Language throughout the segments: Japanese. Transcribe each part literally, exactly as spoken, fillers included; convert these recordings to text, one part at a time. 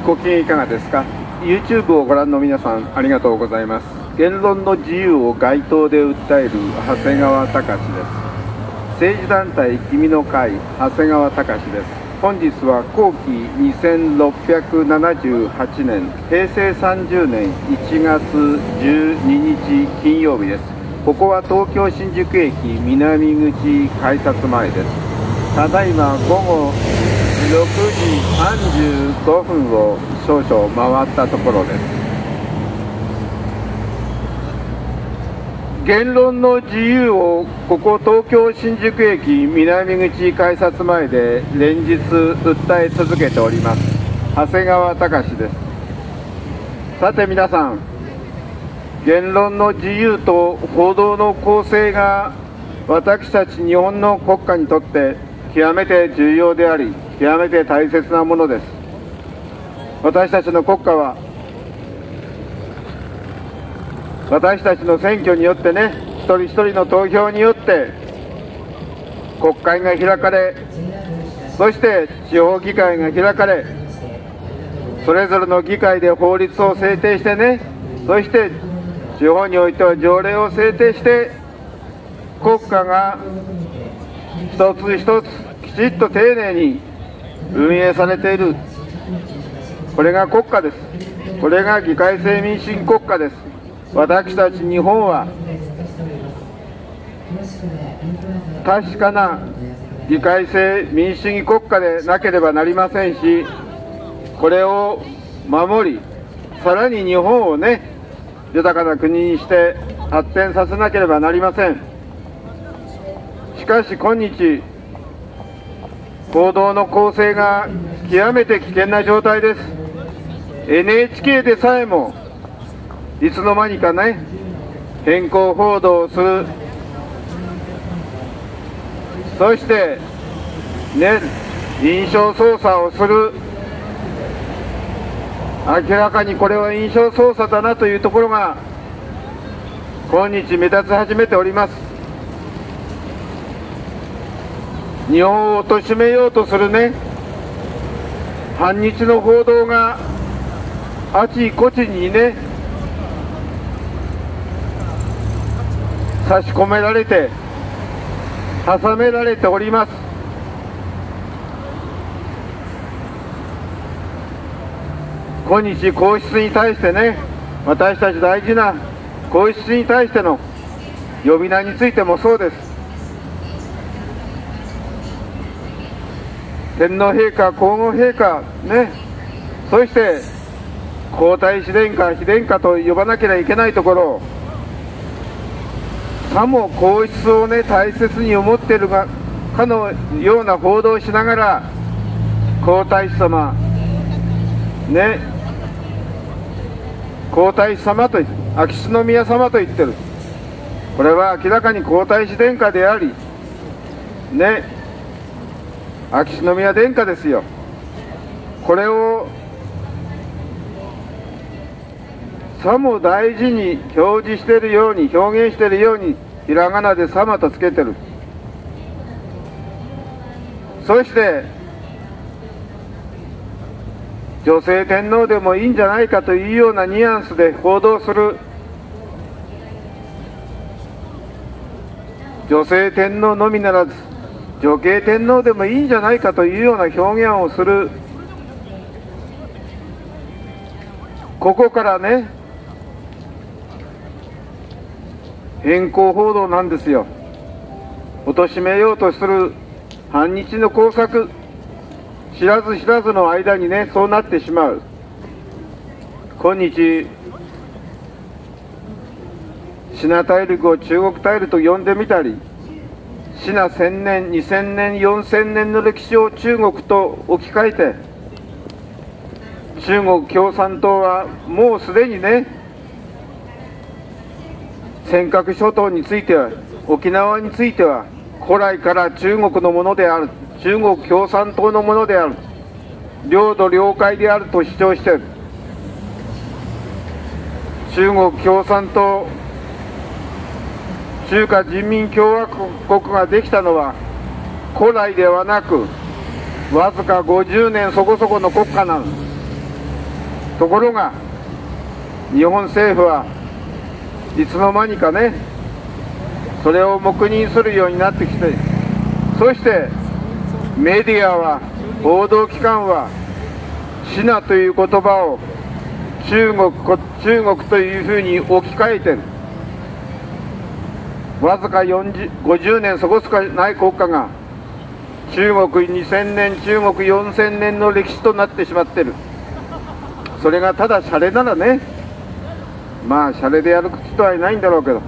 ご機嫌いかがですか。 YouTube をご覧の皆さん、ありがとうございます。言論の自由を街頭で訴える長谷川隆です。政治団体君の会長谷川隆です。本日は後期にせんろっぴゃくななじゅうはちねんへいせいさんじゅうねんいちがつじゅうににち金曜日です。ここは東京新宿駅南口改札前です。ただいま午後ろくじさんじゅうごふんを少々回ったところです。言論の自由をここ東京新宿駅南口改札前で連日訴え続けております長谷川隆です。さて皆さん、言論の自由と報道の公正が私たち日本の国家にとって極めて重要であり、極めて大切なものです。私たちの国家は私たちの選挙によってね、一人一人の投票によって国会が開かれ、そして地方議会が開かれ、それぞれの議会で法律を制定してね、そして地方においては条例を制定して国家が一つ一つきちっと丁寧に運営されている、これが国家です。これが議会制民主主義国家です。私たち日本は確かな議会制民主主義国家でなければなりませんし、これを守り、さらに日本をね、豊かな国にして発展させなければなりません。しかし今日、報道の公正が極めて危険な状態です。エヌエイチケー でさえもいつの間にかね、偏向報道をする、そしてね、印象操作をする、明らかにこれは印象操作だなというところが今日目立ち始めております。日本を貶めようとするね、反日の報道があちこちにね、差し込められて挟められております。今日皇室に対してね、私たち大事な皇室に対しての呼び名についてもそうです。天皇陛下、皇后陛下ね、そして皇太子殿下、妃殿下と呼ばなければいけないところ、さも皇室をね、大切に思っているがかのような報道をしながら、皇太子様ね、皇太子様と秋篠宮様と言ってる。これは明らかに皇太子殿下でありね、秋篠宮殿下ですよ。これをさも大事に表示しているように、表現しているように、ひらがなで様とつけてる。そして女性天皇でもいいんじゃないかというようなニュアンスで報道する、女性天皇のみならず女系天皇でもいいんじゃないかというような表現をする、ここからね、偏向報道なんですよ。貶めようとする反日の工作、知らず知らずの間にね、そうなってしまう。今日シナ大陸を中国大陸と呼んでみたり、シナせんねん、にせんねん、よんせんねんの歴史を中国と置き換えて、中国共産党はもうすでにね、尖閣諸島については、沖縄については古来から中国のものである、中国共産党のものである、領土領海であると主張している。中国共産党、中華人民共和国ができたのは古来ではなく、わずかごじゅうねんそこそこの国家なの。 ところが日本政府はいつの間にかね、それを黙認するようになってきて、そしてメディアは、報道機関はシナという言葉を中国、中国というふうに置き換えてる。わずかよんじゅう、ごじゅうねんそこしかない国家が中国にせんねん、中国よんせんねんの歴史となってしまってる。それがただシャレならね、まあシャレでやる人はいないんだろうけど、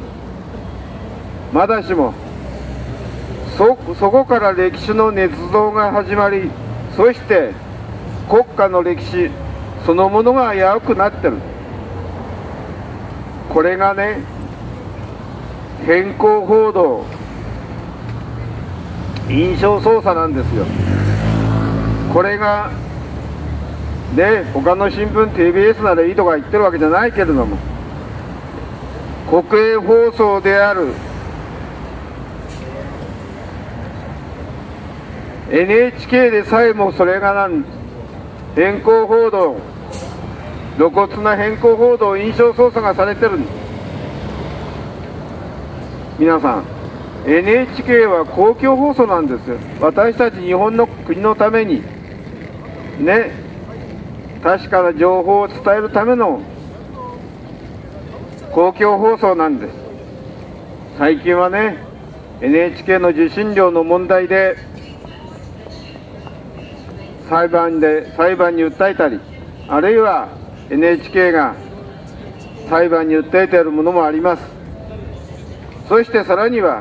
まだしも そ, そこから歴史の捏造が始まり、そして国家の歴史そのものが危うくなってる。これがね、偏向報道、印象操作なんですよ。これがね、他の新聞 ティービーエス ならいいとか言ってるわけじゃないけれども、国営放送である エヌエイチケー でさえもそれがなん偏向報道、露骨な偏向報道、印象操作がされてる。皆さん、 エヌエイチケー は公共放送なんですよ。私たち日本の国のためにね、確かな情報を伝えるための公共放送なんです。最近はね、 エヌエイチケー の受信料の問題で裁判で裁判に訴えたり、あるいは エヌエイチケー が裁判に訴えているものもあります。そしてさらには、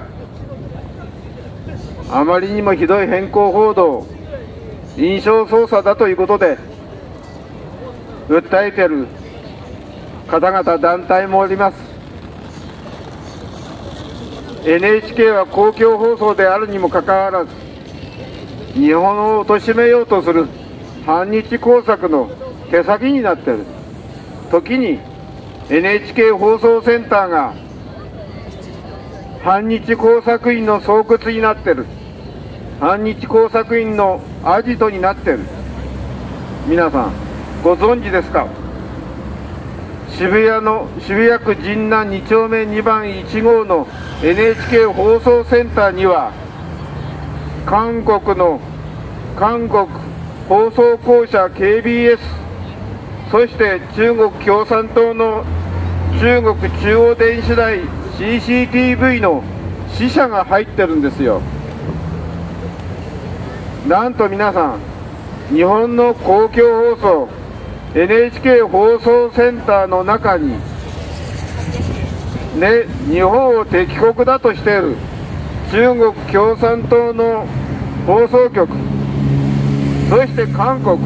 あまりにもひどい偏向報道、印象操作だということで訴えている方々、団体もおります。 エヌエイチケー は公共放送であるにもかかわらず、日本を貶めようとする反日工作の手先になっている。時に エヌエイチケー 放送センターが反日工作員の巣窟になっている。反日工作員のアジトになっている。皆さんご存知ですか？渋谷の渋谷区神南に丁目にばんいち号の エヌエイチケー 放送センターには、韓国の韓国放送公社 ケービーエス、 そして中国共産党の中国中央電子台 シーシーティーブイ の支社が入ってるんですよ。なんと皆さん、日本の公共放送 エヌエイチケー 放送センターの中にね、日本を敵国だとしている中国共産党の放送局、そして韓国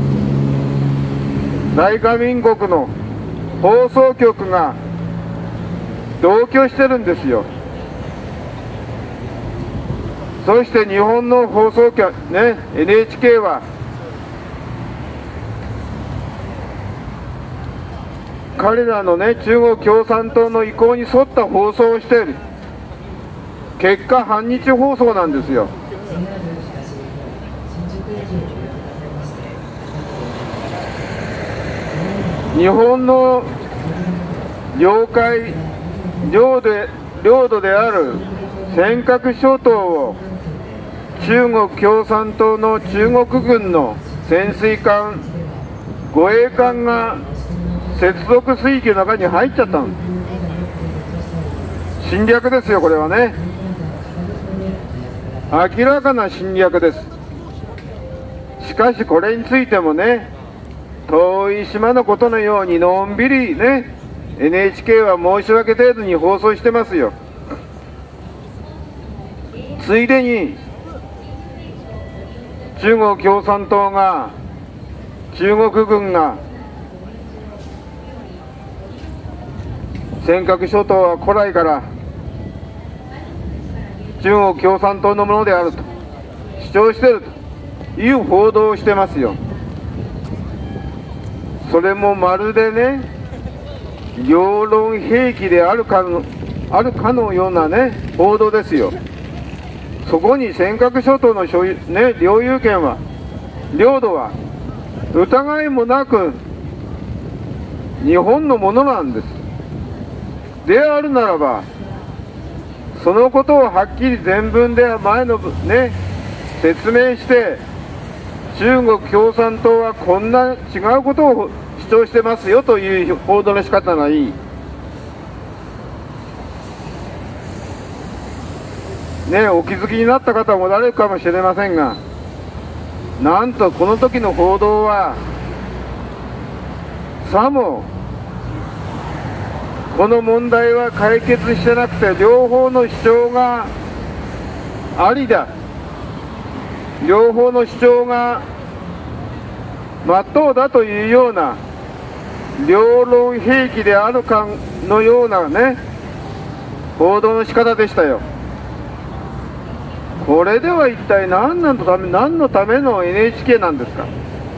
大韓民国の放送局が同居してるんですよ。そして日本の放送局ね、 エヌエイチケー は彼らのね、中国共産党の意向に沿った放送をしている。結果反日放送なんですよ。日本の領海領で領土である尖閣諸島を中国共産党の中国軍の潜水艦、護衛艦が接続水域の中に入っちゃったんです。侵略ですよ、これはね。明らかな侵略です。しかしこれについてもね、遠い島のことのようにのんびりね、 エヌエイチケー は申し訳程度に放送してますよ。ついでに中国共産党が、中国軍が尖閣諸島は古来から中国共産党のものであると主張しているという報道をしてますよ。それもまるでね、両論兵器であるかのあるかのようなね、報道ですよ。そこに尖閣諸島の所有、ね、領有権は、領土は疑いもなく日本のものなんです。であるならば、そのことをはっきり全文で前のね説明して、中国共産党はこんな違うことを主張してますよという報道の仕方がいい。ね、お気づきになった方もおられるかもしれませんが、なんとこの時の報道はさもこの問題は解決してなくて、両方の主張がありだ、両方の主張が真っ当だというような両論兵器であるかのようなね報道の仕方でしたよ。これでは一体何のため、何のための エヌエイチケー なんですか。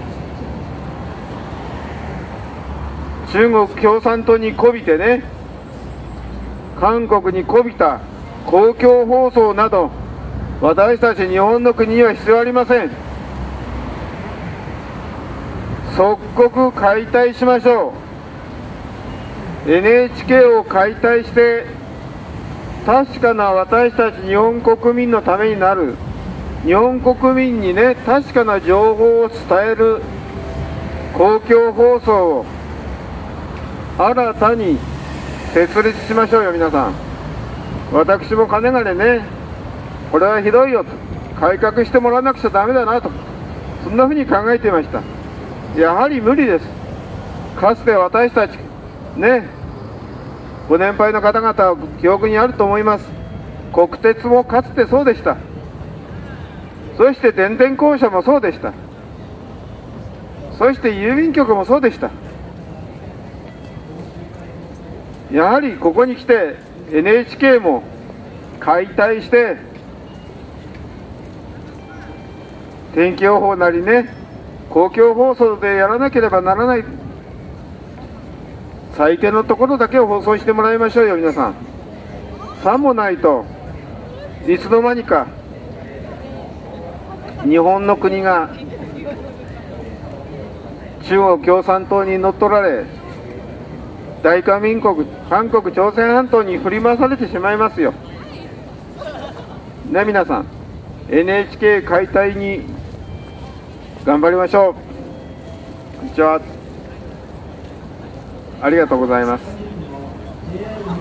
中国共産党にこびてね、韓国にこびた公共放送など、私たち日本の国には必要ありません。即刻解体しましょう。 エヌエイチケー を解体して、確かな私たち日本国民のためになる、日本国民にね確かな情報を伝える公共放送を新たに設立しましょうよ、皆さん。私もかねがねね、これはひどいよと、改革してもらわなくちゃダメだなと、そんなふうに考えていました。やはり無理です。かつて私たちね、ご年配の方々は記憶にあると思います。国鉄もかつてそうでした。そして電電公社もそうでした。そして郵便局もそうでした。やはりここに来て エヌエイチケー も解体して、天気予報なりね公共放送でやらなければならない、最低のところだけを放送してもらいましょうよ、皆さん。さもないといつの間にか日本の国が中国共産党に乗っ取られ、大韓民国韓国朝鮮半島に振り回されてしまいますよね。皆さん エヌエイチケー 解体に頑張りましょう。こんにちは、ありがとうございます。